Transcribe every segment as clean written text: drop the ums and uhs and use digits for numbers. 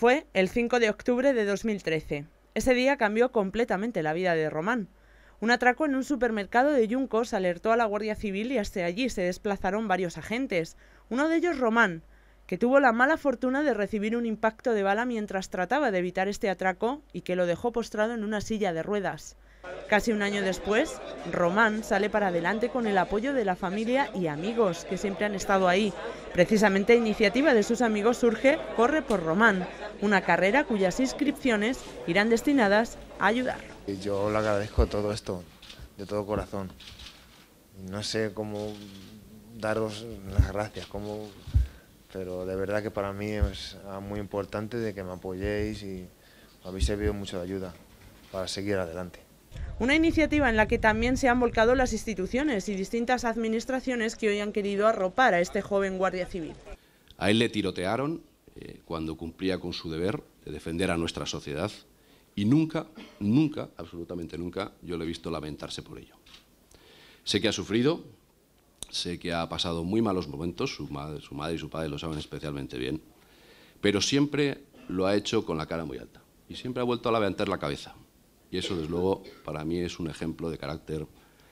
Fue el 5 de octubre de 2013. Ese día cambió completamente la vida de Román. Un atraco en un supermercado de Juncos alertó a la Guardia Civil y hasta allí se desplazaron varios agentes. Uno de ellos Román, que tuvo la mala fortuna de recibir un impacto de bala mientras trataba de evitar este atraco y que lo dejó postrado en una silla de ruedas. Casi un año después, Román sale para adelante con el apoyo de la familia y amigos que siempre han estado ahí. Precisamente, iniciativa de sus amigos surge Corre por Román, una carrera cuyas inscripciones irán destinadas a ayudar. Yo le agradezco todo esto, de todo corazón. No sé cómo daros las gracias, pero de verdad que para mí es muy importante de que me apoyéis y habéis servido mucho de ayuda para seguir adelante. Una iniciativa en la que también se han volcado las instituciones y distintas administraciones que hoy han querido arropar a este joven guardia civil. A él le tirotearon cuando cumplía con su deber de defender a nuestra sociedad y nunca, absolutamente nunca, yo le he visto lamentarse por ello. Sé que ha sufrido, sé que ha pasado muy malos momentos, su madre y su padre lo saben especialmente bien, pero siempre lo ha hecho con la cara muy alta y siempre ha vuelto a levantar la cabeza. Y eso, desde luego, para mí es un ejemplo de carácter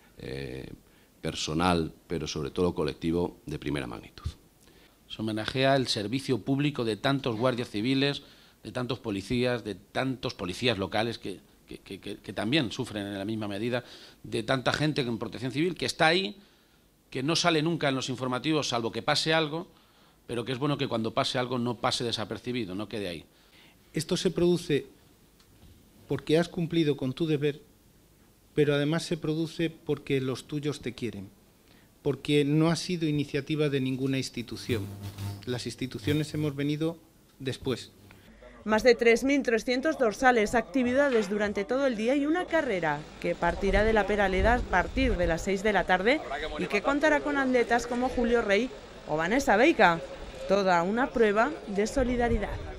personal, pero sobre todo colectivo, de primera magnitud. Se homenajea el servicio público de tantos guardias civiles, de tantos policías locales que también sufren en la misma medida, de tanta gente en protección civil que está ahí, que no sale nunca en los informativos salvo que pase algo, pero que es bueno que cuando pase algo no pase desapercibido, no quede ahí. Esto se produce porque has cumplido con tu deber, pero además se produce porque los tuyos te quieren, porque no ha sido iniciativa de ninguna institución. Las instituciones hemos venido después. Más de 3.300 dorsales, actividades durante todo el día y una carrera que partirá de la Peraleda a partir de las 6 de la tarde y que contará con atletas como Julio Rey o Vanessa Veiga. Toda una prueba de solidaridad.